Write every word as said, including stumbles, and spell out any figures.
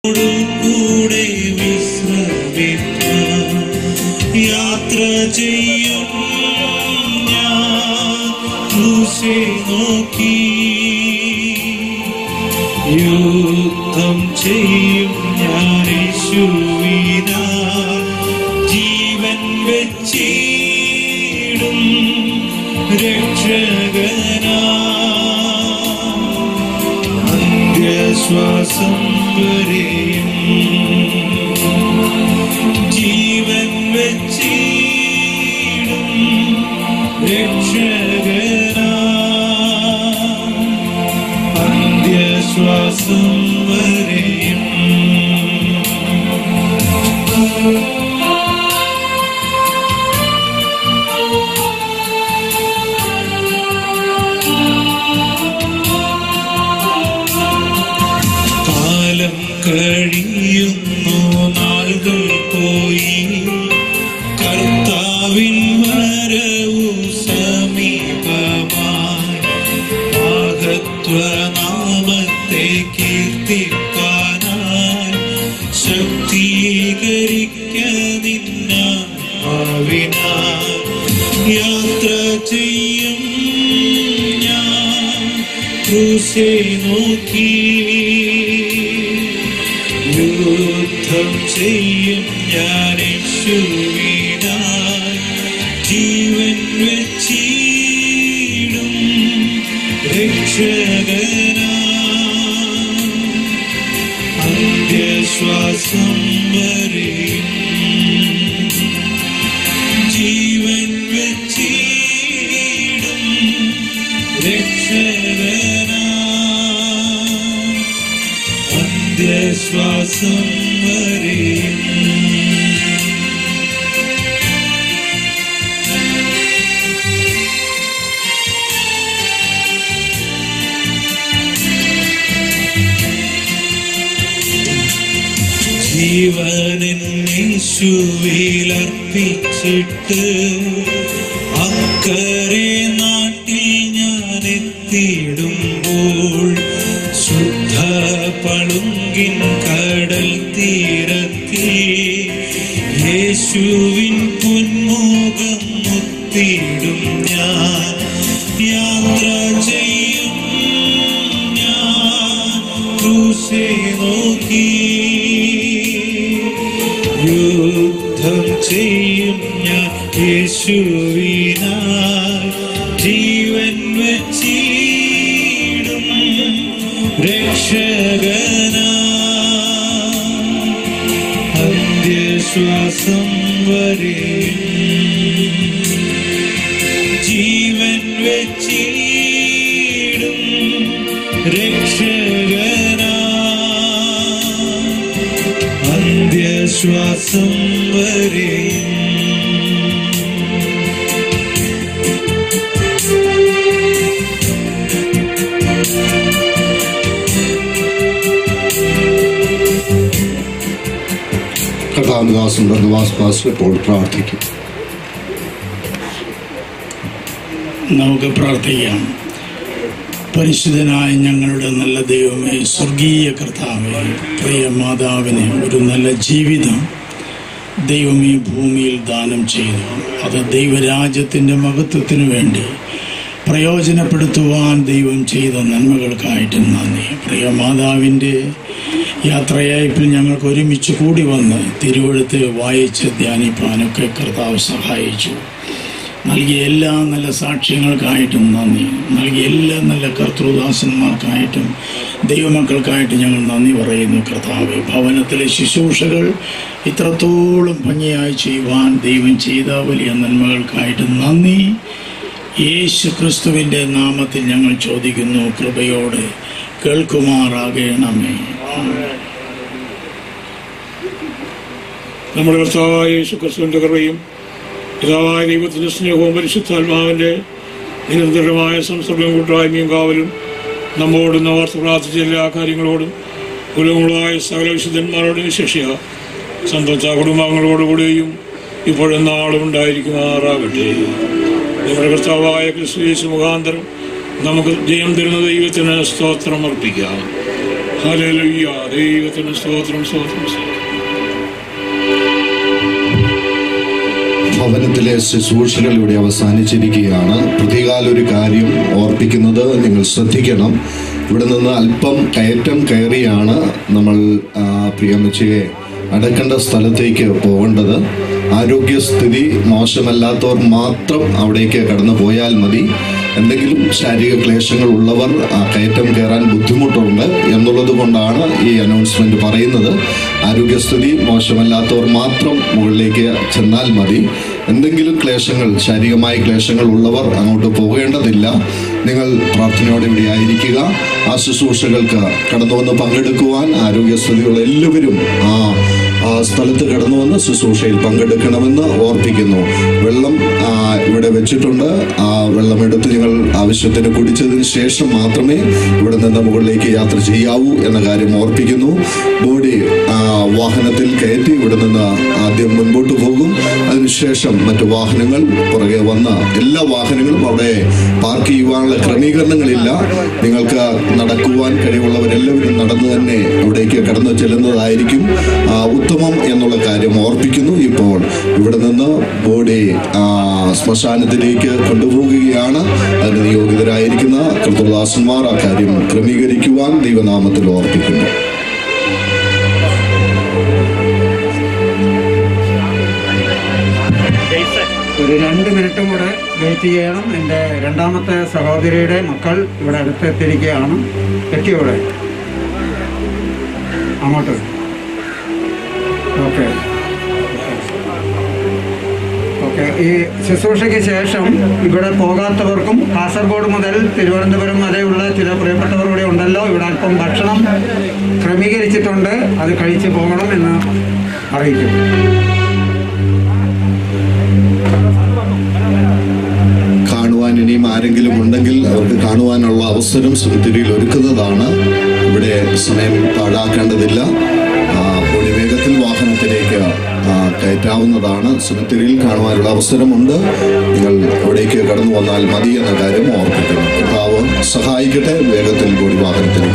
കൂടെ വിശ്രമിക്കാൻ യാത്ര ചെയ്യും ഞാൻ ക്രൂശെ നോക്കി. യുദ്ധം ചെയ്യും ഞാൻ യേശുവിനാൽ ജീവൻ വെച്ചിടും രക്ഷകനാ. അന്ത്യശ്വാസം വരെയും ജീവൻ വെച്ചിടും രക്ഷകനാ. അന്ത്യശ്വാസം വരെയും കാലം കഴിയുന്നു, നാളുകൾ പോയി, കർത്താവിൻ വരവു സമീപമായി. മഹത്വനാമത്തെ കീർത്തിപ്പാനായി ശക്തീകരിക്ക നിന്നാവിനായി. യാത്ര ചെയ്യും ഞാൻ ക്രൂശെ നോക്കി. യുദ്ധം ചെയ്യും ഞാൻ യേശുവിനായി ജീവൻ വെച്ചിടും രക്ഷകനാ. അന്ത്യശ്വാസം വരെയും ജീവൻ വെച്ചിടും രക്ഷകനാ. അന്ത്യശ്വാസം വരെയും ജീവനിൻ യേശുവിലർപ്പിച്ചിട്ട് അക്കരെ നാട്ടിൽ ഞാൻ എത്തിയിടുമ്പോൾ ശുദ്ധ പളുങ്കിൻ കടൽ തീരത്തിൽ യേശുവിൻ പൊന്മുഖം മുത്തിടും ഞാൻ. യാത്ര ചെയ്യും ഞാൻ ക്രൂശെ നോക്കി. യുദ്ധം ചെയ്യും ഞാൻ യേശുവിനായി ജീവൻ വെച്ചിടും രക്ഷകനാ. അന്ത്യശ്വാസം വരെയും ജീവൻ വെച്ചിടും രക്ഷകനാ. അന്ത്യശ്വാസം വരെയും കർത്താവിദാസൻ ബർന്നബാസ് പാസ്റ്റർ ഇപ്പോൾ പ്രാർത്ഥിക്കും. നമുക്ക് പ്രാർത്ഥിക്കാം. പരിശുദ്ധനായ ഞങ്ങളുടെ നല്ല ദൈവമേ, സ്വർഗീയ കർത്താവേ, പ്രിയ മാതാവിന് ഒരു നല്ല ജീവിതം ദൈവമേ ഭൂമിയിൽ ദാനം ചെയ്തു. അത് ദൈവരാജ്യത്തിൻ്റെ മഹത്വത്തിനു വേണ്ടി പ്രയോജനപ്പെടുത്തുവാൻ ദൈവം ചെയ്ത നന്മകൾക്കായിട്ട് നന്ദി. പ്രിയ മാതാവിൻ്റെ യാത്രയയപ്പിൽ ഞങ്ങൾക്ക് ഒരുമിച്ച് കൂടി വന്ന് തിരുവെഴുത്ത് വായിച്ച് ധ്യാനിപ്പാനൊക്കെ കർത്താവ് സഹായിച്ചു. നൽകിയ എല്ലാ നല്ല സാക്ഷ്യങ്ങൾക്കായിട്ടും നന്ദി. നൽകിയ എല്ലാ നല്ല കർത്തൃദാസന്മാർക്കായിട്ടും ദൈവമക്കൾക്കായിട്ട് ഞങ്ങൾ നന്ദി പറയുന്നു. കർത്താവ് ഭവനത്തിലെ ശുശ്രൂഷകൾ ഇത്രത്തോളം ഭംഗിയായി ചെയ്യുവാൻ ദൈവം ചെയ്ത വലിയ നന്മകൾക്കായിട്ട് നന്ദി. യേശു ക്രിസ്തുവിൻ്റെ നാമത്തിൽ ഞങ്ങൾ ചോദിക്കുന്നു, കൃപയോടെ കേൾക്കുമാറാകണമേ. നമ്മുടെ കർത്താവായ യേശു ക്രിസ്തുവിന്റെ കൃപയും പിതാവായ ദൈവത്തിന്റെ സ്നേഹവും പരിശുദ്ധാത്മാവിന്റെ നിരന്തരമായ സംസർഗവും കൂട്ടായ്മയും കാവലും നമ്മോടും നവാർത്ത് പ്രാർത്ഥിച്ച എല്ലാ കാര്യങ്ങളോടും കുലങ്ങളായ സകല വിശുദ്ധന്മാരോടും വിശേഷിയ സ്വന്തം കുടുംബാംഗങ്ങളോടുകൂടിയും ഇപ്പോഴും നാളും ഉണ്ടായിരിക്കുമാറാകട്ടെ. നമ്മുടെ കർത്താവായ ക്രിസ്തു യേശു മുഖാന്തരം നമുക്ക് ജയം തരുന്ന ദൈവത്തിന് സ്തോത്രം അർപ്പിക്കാം. ഹല്ലേലൂയ. ദൈവത്തിന് സ്തോത്രം, സ്തോത്രം, സ്തോത്രം. ഭവനത്തിലെ ശുശ്രൂഷകൾ ഇവിടെ അവസാനിച്ചിരിക്കുകയാണ്. പ്രതികാല ഒരു കാര്യം ഓർപ്പിക്കുന്നത് നിങ്ങൾ ശ്രദ്ധിക്കണം. ഇവിടെ നിന്ന് അല്പം കയറ്റം കയറിയാണ് നമ്മൾ പ്രിയമ്മച്ചിയെ അടക്കേണ്ട സ്ഥലത്തേക്ക് പോകേണ്ടത്. ആരോഗ്യസ്ഥിതി മോശമല്ലാത്തവർ മാത്രം അവിടേക്ക് കടന്നു പോയാൽ മതി. എന്തെങ്കിലും ശാരീരിക ക്ലേശങ്ങൾ ഉള്ളവർ ആ കയറ്റം കയറാൻ ബുദ്ധിമുട്ടുണ്ട് എന്നുള്ളത് കൊണ്ടാണ് ഈ അനൗൺസ്മെന്റ് പറയുന്നത്. ആരോഗ്യസ്ഥിതി മോശമല്ലാത്തവർ മാത്രം മുകളിലേക്ക് ചെന്നാൽ മതി. എന്തെങ്കിലും ക്ലേശങ്ങൾ, ശാരീരികമായ ക്ലേശങ്ങൾ ഉള്ളവർ അങ്ങോട്ട് പോകേണ്ടതില്ല. നിങ്ങൾ പ്രാർത്ഥനയോടെ ഇവിടെ ആയിരിക്കുക. ആ ശുശ്രൂഷകൾക്ക് കടന്നു വന്ന് പങ്കെടുക്കുവാൻ ആരോഗ്യസ്ഥിതിയുള്ള എല്ലാവരും ആ ആ സ്ഥലത്ത് കടന്നു വന്ന് ശുശ്രൂഷയിൽ പങ്കെടുക്കണമെന്ന് ഓർപ്പിക്കുന്നു. വെള്ളം ഇവിടെ വെച്ചിട്ടുണ്ട്. ആ വെള്ളം എടുത്ത് നിങ്ങൾ ആവശ്യത്തിന് കുടിച്ചതിന് ശേഷം മാത്രമേ ഇവിടെ നിന്ന് മുകളിലേക്ക് യാത്ര ചെയ്യാവൂ എന്ന കാര്യം ഓർപ്പിക്കുന്നു. ബോഡി വാഹനത്തിൽ കയറ്റി ഇവിടെ നിന്ന് ആദ്യം മുൻപോട്ട് പോകും. അതിനുശേഷം മറ്റു വാഹനങ്ങൾ പുറകെ വന്ന എല്ലാ വാഹനങ്ങളും അവിടെ പാർക്ക് ചെയ്യുവാനുള്ള ക്രമീകരണങ്ങളില്ല. നിങ്ങൾക്ക് നടക്കുവാൻ കഴിവുള്ളവരെല്ലാവരും നടന്നു തന്നെ അവിടേക്ക് കടന്നു ചെല്ലുന്നതായിരിക്കും ഉത്തമം എന്നുള്ള കാര്യം ഓർപ്പിക്കുന്നു. ഇപ്പോൾ ഇവിടെ നിന്ന് ബോഡി ശ്മശാനത്തിലേക്ക് കൊണ്ടുപോകുകയാണ്. അതിന് നിയോഗിതരായിരിക്കുന്ന കർത്തൃദാസന്മാർ ആ കാര്യം ക്രമീകരിക്കുവാൻ ദൈവനാമത്തിൽ ഓർപ്പിക്കുന്നു. ഒരു രണ്ട് മിനിറ്റും കൂടെ വെയിറ്റ് ചെയ്യണം. എൻ്റെ രണ്ടാമത്തെ സഹോദരിയുടെ മക്കൾ ഇവിടെ അടുത്തെത്തിയിരിക്കുകയാണ്. എത്തിയോടെ അങ്ങോട്ട്. ഓക്കെ ഓക്കെ ഈ ശുശ്രൂഷയ്ക്ക് ശേഷം ഇവിടെ പോകാത്തവർക്കും കാസർഗോഡ് മുതൽ തിരുവനന്തപുരം വരെയുള്ള ചില പ്രിയപ്പെട്ടവർ ഇവിടെ ഉണ്ടല്ലോ. ഇവിടെ അല്പം ഭക്ഷണം ക്രമീകരിച്ചിട്ടുണ്ട്. അത് കഴിച്ച് പോകണം എന്ന് അറിയിക്കും. കാണുവാൻ ഇനിയും ആരെങ്കിലും ഉണ്ടെങ്കിൽ അവർക്ക് കാണുവാനുള്ള അവസരം സുമിത്തിരിയിൽ ഒരുക്കുന്നതാണ്. ഇവിടെ സമയം പാഴാക്കേണ്ടതില്ല. പൊടി വേഗത്തിൽ വാഹനത്തിലേക്ക് കയറ്റാവുന്നതാണ്. സുമിത്തിരിയിൽ കാണുവാനുള്ള അവസരമുണ്ട്. നിങ്ങൾ അവിടേക്ക് കടന്നു വന്നാൽ മതി എന്ന കാര്യം ഓർപ്പിക്കണം. കർത്താവ് സഹായിക്കട്ടെ. വേഗത്തിൽ പൊടി വാഹനത്തിലേക്ക്